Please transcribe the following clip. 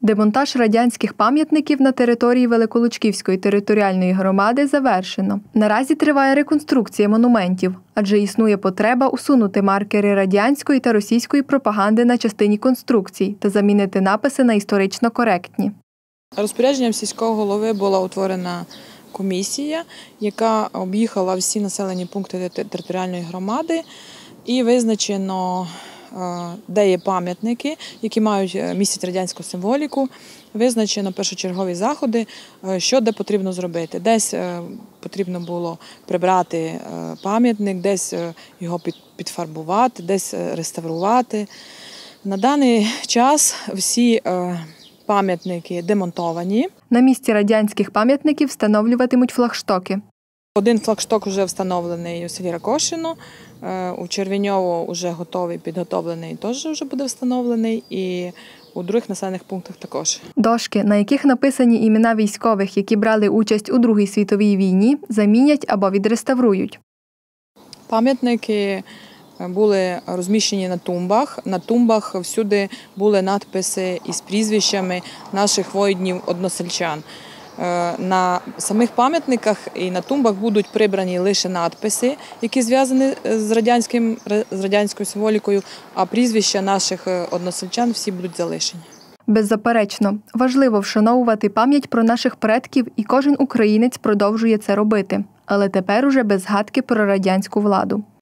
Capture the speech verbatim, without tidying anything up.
Демонтаж радянських пам'ятників на території Великолучківської територіальної громади завершено. Наразі триває реконструкція монументів, адже існує потреба усунути маркери радянської та російської пропаганди на частині конструкцій та замінити написи на історично коректні. Розпорядженням сільського голови була утворена комісія, яка об'їхала всі населені пункти територіальної громади і визначено, де є пам'ятники, які мають містять радянську символіку, визначено першочергові заходи, що де потрібно зробити. Десь потрібно було прибрати пам'ятник, десь його підфарбувати, десь реставрувати. На даний час всі пам'ятники демонтовані. На місці радянських пам'ятників встановлюватимуть флагштоки. Один флагшток вже встановлений у селі Ракошино, у Червеньово вже готовий, підготовлений, теж вже буде встановлений, і у других населених пунктах також. Дошки, на яких написані імена військових, які брали участь у Другій світовій війні, замінять або відреставрують. Пам'ятники були розміщені на тумбах. На тумбах всюди були надписи із прізвищами наших воїнів-односельчан. На самих пам'ятниках і на тумбах будуть прибрані лише надписи, які зв'язані з радянським, з радянською символікою, а прізвища наших односельчан всі будуть залишені. Беззаперечно, важливо вшановувати пам'ять про наших предків, і кожен українець продовжує це робити. Але тепер уже без згадки про радянську владу.